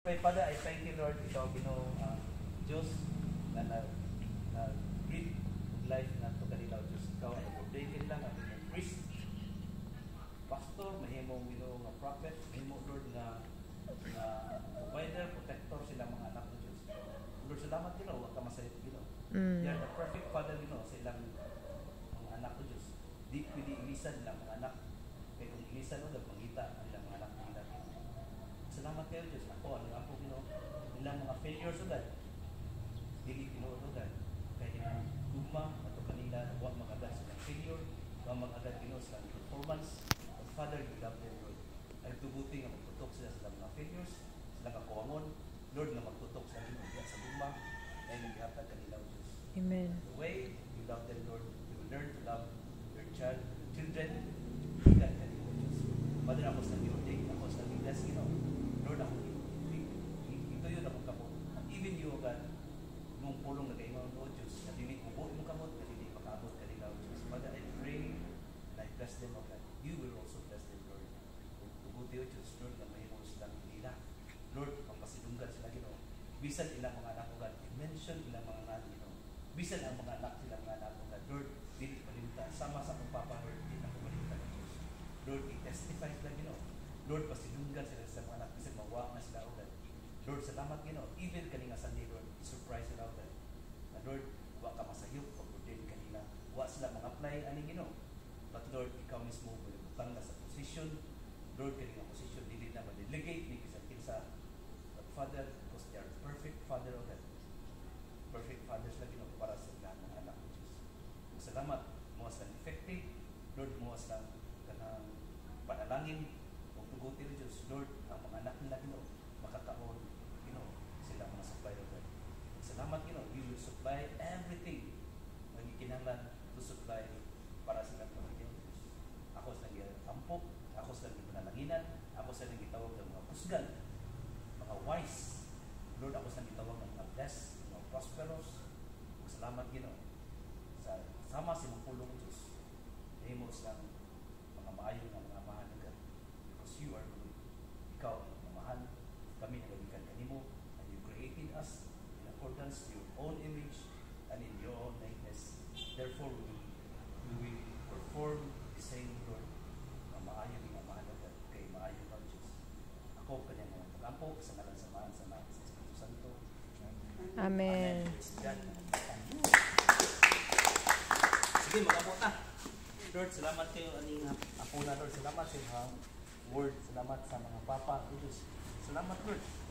Father, I thank you, Lord, ikaw Ginoo Diyos na breathe life na ito kanila, Diyos. Ikaw ang nag-ordain kanila nga priest, pastor, mahimong Ginoo nga prophet, mahimong Lord nga provider, protector sila mga anak mo, Diyos. Lord, salamat Ginoo, huwag ka masayot Ginoo. You are the perfect Father Ginoo sa ilang mga anak mo, Diyos. Di pwede ilisan nilang mga anak. Kaya kung ilisan mo, mangita ang ilang mga anak nila. Salamat kayo, Diyos. Ako, ako Ginoo, ilang mga failures agad. Dili Ginoo agad. Kaya guma, ato kanila, huwag mag-agad silang failure, huwag mag-agad Ginoo silang performance. But Father, you love them, Lord. Ay tubuti nga magtutok sila sa mga failures, sila kakuwangon. Lord, nga magtutok sa Ginoo sa guma, ay naghihatag kanila, Diyos. Amen. The way you love them, Lord, you will learn to love your children. Ikan kanila, Diyos. Father, ako sa i-ordain, ako sa i-bless, Ginoo. Lord, ako ito yun ako kamot. Even you, God, mong pulong na kayo mga Diyos, na dinig mo buo mong kamot, na dinig makaabot kanila, Diyos. Father, I pray and I bless them, God. You will also bless them, Lord. Tubuti, Diyos, Lord, na may mo silang nila. Lord, pampasidunggan sila, Ginoo. Bisan ilang mga anak ko, God. I-mention ilang mga anak, Ginoo. Bisan ang mga anak silang mga anak ko, God. Lord, dili palimta. Sama sa akong Papa, Lord, dili ako palimta, Diyos. Lord, i-testify sila, Ginoo. Lord, pasidunggan sila sa mga anak. Bisan mawa na sila, God. Lord, salamat Ginoo. Even kaninga Sunday, Lord, i-surprise sila, God. Na Lord, huwag ka masayop pag-ordain kanila. Huwag sila mag-apply ani Ginoo. But Lord, ikaw mismo butang na sa position. Lord, kaninga position, dili na ma-delegate ni kinsa. But Father, because they are perfect Father of God. Perfect fathers lang Ginoo para sa lahat ng anak mo, Diyos. Salamat, mo sa effective. Lord, mo sa kanang panalangin. Huwag tugutin, Diyos. Lord, ang mga anak nila Ginoo makataon, Ginoo, sila mga supply of God. Salamat, Ginoo. You will supply everything na gikinahanglan to supply para sa ilang pamilya, Diyos. Ako sa nag-ampok, ako sa nag-panalanginan, ako sa nag-itawag ng mga pusgan, mga wise. Lord, ako sa nag-itawag ng mga blessed, mga prosperous. Salamat, Ginoo. Sama si mong pulong, Diyos. Nahimo silang mga maayo ng mga mahal ng God. Because you are good. Ikaw ang mamahal. Kami nagagikan kanimo, and you created us in accordance to your own image and in your own likeness. Therefore, we will perform the same, Lord. Maayo ni mamahal agad kay maayo ng Diyos. Ako kanyang mga pag-ampo sa ngalan sa Mahal sa Espiritu Santo. Amen. Sige, mag-ampo ta. Lord, salamat kayo aning ako na, Lord. Salamat sa mga word. Salamat sa mga papa. Diyos. Salamat, Lord.